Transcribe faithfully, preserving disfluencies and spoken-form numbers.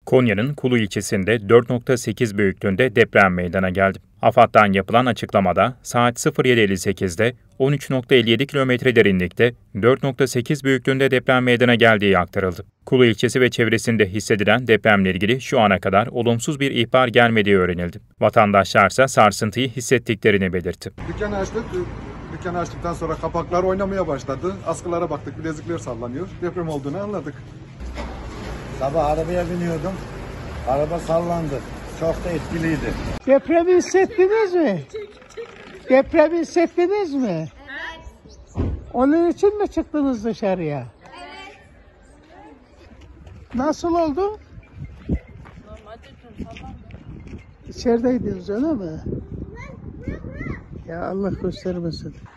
Konya'nın Kulu ilçesinde dört nokta sekiz büyüklüğünde deprem meydana geldi. AFAD'dan yapılan açıklamada saat sıfır yedi elli sekizde on üç nokta elli yedi kilometre derinlikte dört nokta sekiz büyüklüğünde deprem meydana geldiği aktarıldı. Kulu ilçesi ve çevresinde hissedilen depremle ilgili şu ana kadar olumsuz bir ihbar gelmediği öğrenildi. Vatandaşlarsa sarsıntıyı hissettiklerini belirtti. Dükkanı açtık. Dükkanı açtıktan sonra kapaklar oynamaya başladı. Askılara baktık, bilezikler sallanıyor. Deprem olduğunu anladık. Sabah arabaya biniyordum. Araba sallandı. Çok da etkiliydi. Depremi hissettiniz mi? Depremi hissettiniz mi? Evet. Onun için mi çıktınız dışarıya? Evet. Nasıl oldu? İçerideydiniz öyle mi? Ya Allah göstermesin.